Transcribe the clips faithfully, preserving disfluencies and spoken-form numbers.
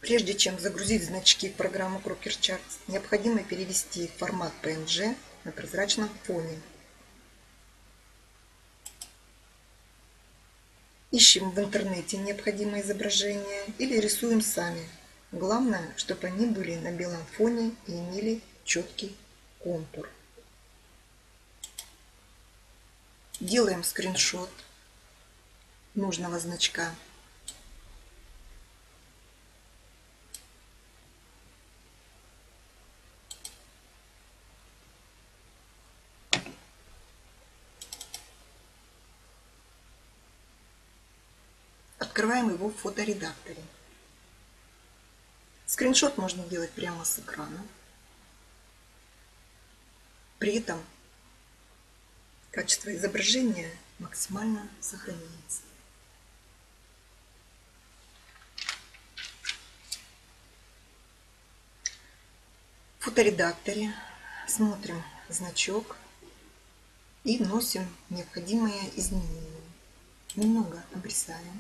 Прежде чем загрузить значки в программу Crocker Charts, необходимо перевести формат пэ эн джи на прозрачном фоне. Ищем в интернете необходимое изображение или рисуем сами. Главное, чтобы они были на белом фоне и имели четкий контур. Делаем скриншот нужного значка. Открываем его в фоторедакторе. Скриншот можно делать прямо с экрана. При этом качество изображения максимально сохраняется. В фоторедакторе смотрим значок и вносим необходимые изменения. Немного обрезаем.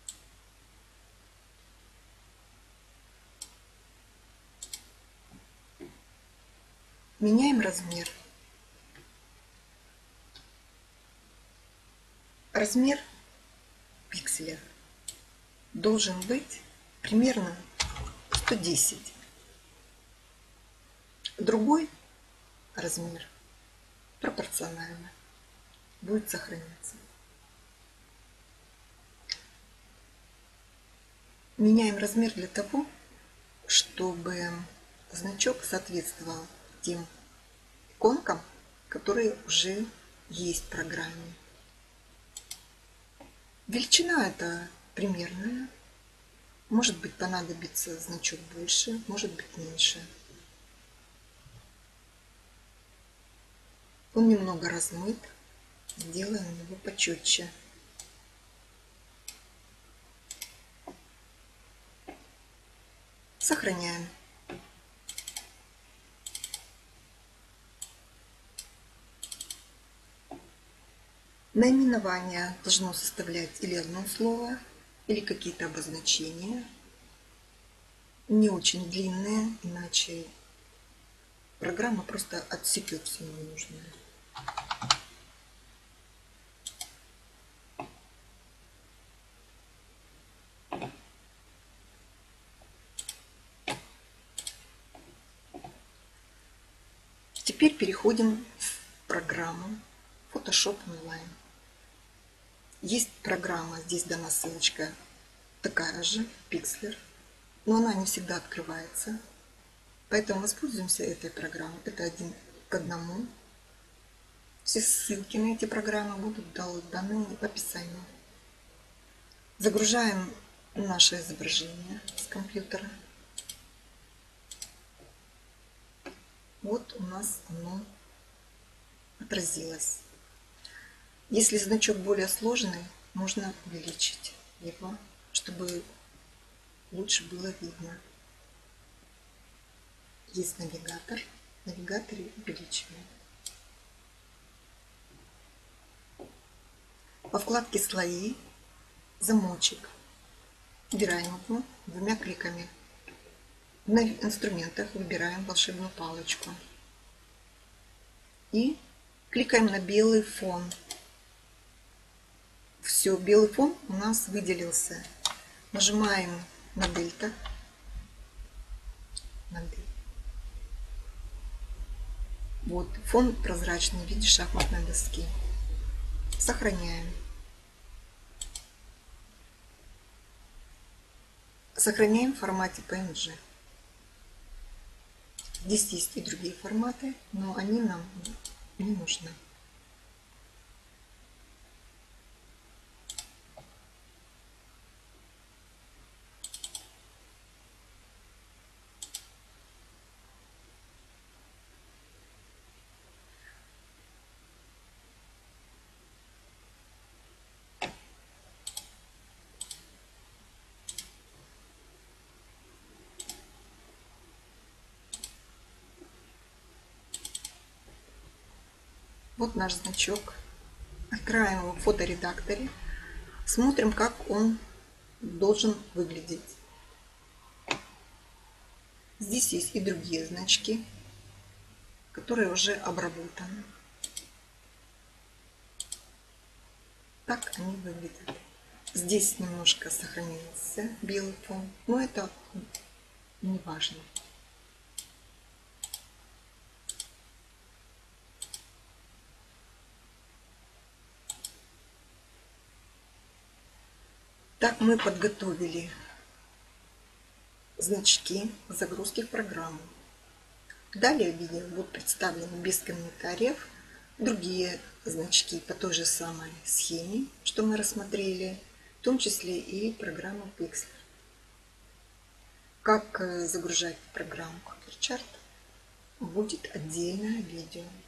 Меняем размер. Размер пикселя должен быть примерно сто десять. Другой размер пропорционально будет сохраняться. Меняем размер для того, чтобы значок соответствовал тем иконкам, которые уже есть в программе. Величина это примерная. Может быть, понадобится значок больше, может быть, меньше. Он немного размыт. Сделаем его почетче. Сохраняем. Наименование должно составлять или одно слово, или какие-то обозначения. Не очень длинные, иначе программа просто отсекет все ненужное. Теперь переходим в программу Photoshop онлайн. Есть программа, здесь дана ссылочка такая же, Pixlr, но она не всегда открывается. Поэтому воспользуемся этой программой. Это один к одному. Все ссылки на эти программы будут даны в описании. Загружаем наше изображение с компьютера. Вот у нас оно отразилось. Если значок более сложный, можно увеличить его, чтобы лучше было видно. Есть навигатор. В навигаторе увеличиваем. По вкладке «Слои» замочек. Выбираем его двумя кликами. На инструментах выбираем волшебную палочку. И кликаем на белый фон. Все, белый фон у нас выделился. Нажимаем на дельта. На дельта. Вот, фон прозрачный в виде шахматной доски. Сохраняем. Сохраняем в формате пэ эн джи. Здесь есть и другие форматы, но они нам не нужны. Вот наш значок. Открываем его в фоторедакторе. Смотрим, как он должен выглядеть. Здесь есть и другие значки, которые уже обработаны. Так они выглядят. Здесь немножко сохранился белый фон, но это не важно. Так мы подготовили значки загрузки в программу. Далее в видео будут представлены без комментариев другие значки по той же самой схеме, что мы рассмотрели, в том числе и программу Pixlr. Как загружать программу ColorChart будет отдельное видео.